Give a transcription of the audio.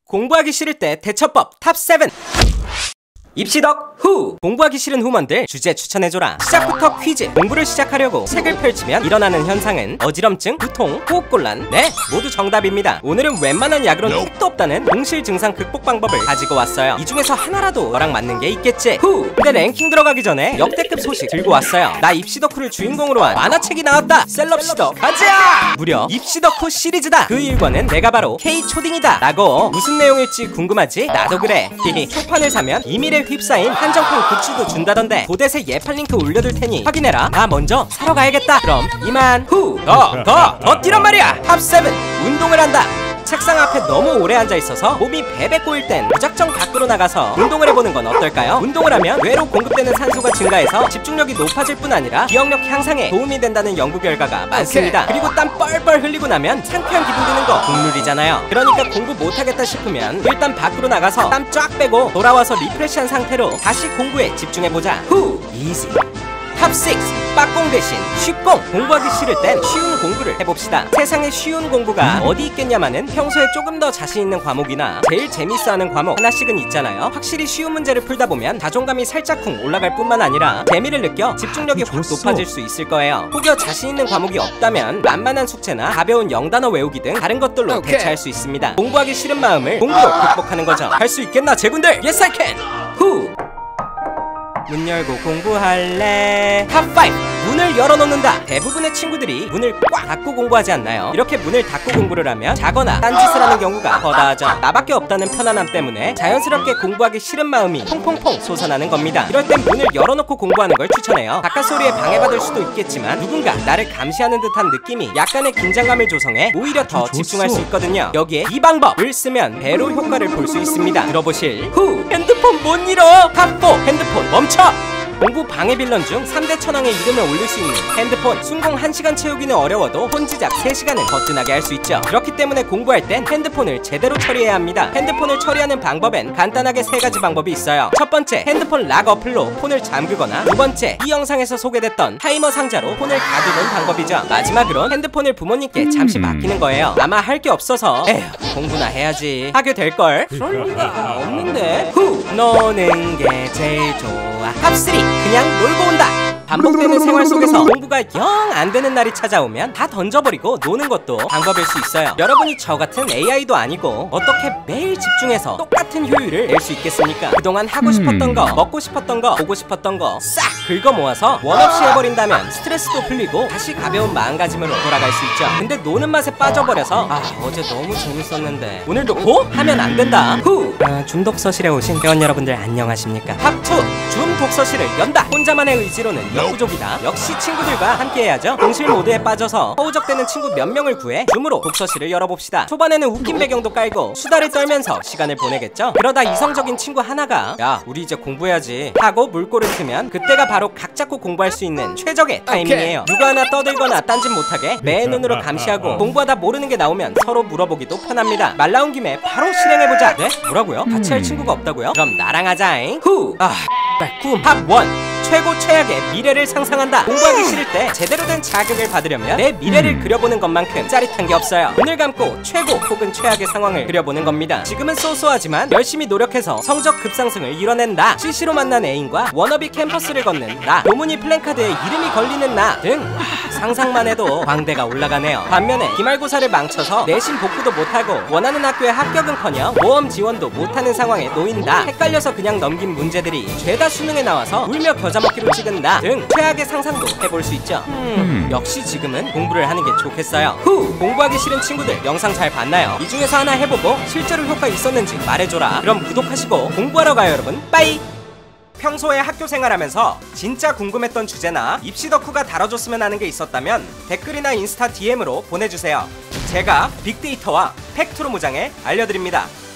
공부하기 싫을 때 대처법 탑7. 입시덕 후! 공부하기 싫은 후먼들 주제 추천해줘라. 시작부터 퀴즈. 공부를 시작하려고 책을 펼치면 일어나는 현상은 어지럼증, 두통, 호흡곤란. 네, 모두 정답입니다. 오늘은 웬만한 약으로는 택도 없다는 공실 증상 극복 방법을 가지고 왔어요. 이 중에서 하나라도 너랑 맞는 게 있겠지? 후! 근데 랭킹 들어가기 전에 역대급 소식 들고 왔어요. 나 입시덕후를 주인공으로 한 만화책이 나왔다. 셀럽시덕 가자! 무려 입시덕후 시리즈다. 그 일과는 내가 바로 K초딩이다 라고. 무슨 내용일지 궁금하지? 나도 그래. 초판을 사면 이밀에 휩싸인 한정판 굿즈도 준다던데 도대체 예판 링크 올려둘 테니 확인해라. 나 먼저 사러 가야겠다. 그럼 이만. 후! 더 뛰란 말이야. 탑7. 운동을 한다. 책상 앞에 너무 오래 앉아있어서 몸이 베베 꼬일 땐 무작정 밖으로 나가서 운동을 해보는 건 어떨까요? 운동을 하면 뇌로 공급되는 산소가 증가해서 집중력이 높아질 뿐 아니라 기억력 향상에 도움이 된다는 연구 결과가 많습니다. 그리고 땀 뻘뻘 흘리고 나면 창피한 기분 드는 거 국룰이잖아요. 그러니까 공부 못하겠다 싶으면 일단 밖으로 나가서 땀 쫙 빼고 돌아와서 리프레시한 상태로 다시 공부에 집중해보자. 후! 이지. 탑6. 빡공 대신 쉽공. 공부하기 싫을 땐 쉬운 공부를 해봅시다. 세상에 쉬운 공부가 어디 있겠냐마는 평소에 조금 더 자신 있는 과목이나 제일 재밌어하는 과목 하나씩은 있잖아요. 확실히 쉬운 문제를 풀다 보면 자존감이 살짝쿵 올라갈 뿐만 아니라 재미를 느껴 집중력이 확 높아질 수 있을 거예요. 혹여 자신 있는 과목이 없다면 만만한 숙제나 가벼운 영단어 외우기 등 다른 것들로 대체할 수 있습니다. 공부하기 싫은 마음을 공부로 극복하는 거죠. 할 수 있겠나 제군들? Yes I can! 후! 문 열고 공부할래. 탑5. 문을 열어놓는다. 대부분의 친구들이 문을 꽉 닫고 공부하지 않나요? 이렇게 문을 닫고 공부를 하면 자거나 딴짓을 하는 경우가 허다하죠. 나밖에 없다는 편안함 때문에 자연스럽게 공부하기 싫은 마음이 퐁퐁퐁 솟아나는 겁니다. 이럴 땐 문을 열어놓고 공부하는 걸 추천해요. 바깥 소리에 방해받을 수도 있겠지만 누군가 나를 감시하는 듯한 느낌이 약간의 긴장감을 조성해 오히려 더 집중할 수 있거든요. 여기에 이 방법을 쓰면 배로 효과를 볼 수 있습니다. 들어보실 후! 핸드폰 못 잃어! 탑4. 핸드폰 멈춰! 공부 방해 빌런 중 3대 천왕의 이름을 올릴 수 있는 핸드폰. 순공 1시간 채우기는 어려워도 혼지작 3시간은 거뜬하게 할 수 있죠. 그렇기 때문에 공부할 땐 핸드폰을 제대로 처리해야 합니다. 핸드폰을 처리하는 방법엔 간단하게 3가지 방법이 있어요. 첫 번째, 핸드폰 락 어플로 폰을 잠그거나, 두 번째, 이 영상에서 소개됐던 타이머 상자로 폰을 가두는 방법이죠. 마지막으론 핸드폰을 부모님께 잠시 맡기는 거예요. 아마 할 게 없어서 에휴 공부나 해야지 하게 될걸? 그럴 리가 없는데. 후! 노는 게 제일 좋아. 탑3. 그냥 놀고 온다. 반복되는 생활 속에서 공부가 영 안 되는 날이 찾아오면 다 던져버리고 노는 것도 방법일 수 있어요. 여러분이 저 같은 AI도 아니고 어떻게 매일 집중해서 똑같은 효율을 낼 수 있겠습니까? 그동안 하고 싶었던 거, 먹고 싶었던 거, 보고 싶었던 거 싹 긁어 모아서 원 없이 해버린다면 스트레스도 풀리고 다시 가벼운 마음가짐으로 돌아갈 수 있죠. 근데 노는 맛에 빠져버려서 어제 너무 재밌었는데 오늘도 고? 하면 안 된다. 후! 줌 독서실에 오신 회원 여러분들 안녕하십니까? 탑2. 줌 독서실을 연다. 혼자만의 의지로는 역부족이다. 역시 친구들과 함께 해야죠. 공실 모드에 빠져서 허우적대는 친구 몇 명을 구해 줌으로 독서실을 열어봅시다. 초반에는 웃긴 배경도 깔고 수다를 떨면서 시간을 보내겠죠. 그러다 이성적인 친구 하나가 야 우리 이제 공부해야지 하고 물꼬를 트면 그때가 바로 각 잡고 공부할 수 있는 최적의 타이밍이에요. 누구 하나 떠들거나 딴짓 못하게 매 눈으로 감시하고 공부하다 모르는 게 나오면 서로 물어보기도 편합니다. 말 나온 김에 바로 실행해보자. 네? 뭐라고요? 같이 할 친구가 없다고요? 그럼 나랑 하자잉. 후! 꿈. 탑1. 최고 최악의 미래를 상상한다. 공부하기 싫을 때 제대로 된 자극을 받으려면 내 미래를 그려보는 것만큼 짜릿한 게 없어요. 눈을 감고 최고 혹은 최악의 상황을 그려보는 겁니다. 지금은 쏘쏘하지만 열심히 노력해서 성적 급상승을 이뤄낸 나, CC로 만난 애인과 워너비 캠퍼스를 걷는 나, 노무니 플랜카드에 이름이 걸리는 나 등 상상만 해도 광대가 올라가네요. 반면에 기말고사를 망쳐서 내신 복구도 못하고 원하는 학교에 합격은커녕 모험 지원도 못하는 상황에 놓인 나, 헷갈려서 그냥 넘긴 문제들이 죄다 수능에 나와서 울며 겨자 먹기로 찍은 나 등 최악의 상상도 해볼 수 있죠. 역시 지금은 공부를 하는 게 좋겠어요. 후! 공부하기 싫은 친구들 영상 잘 봤나요? 이 중에서 하나 해보고 실제로 효과 있었는지 말해줘라. 그럼 구독하시고 공부하러 가요 여러분. 빠이! 평소에 학교 생활하면서 진짜 궁금했던 주제나 입시 덕후가 다뤄줬으면 하는 게 있었다면 댓글이나 인스타 DM으로 보내주세요. 제가 빅데이터와 팩트로 무장해 알려드립니다.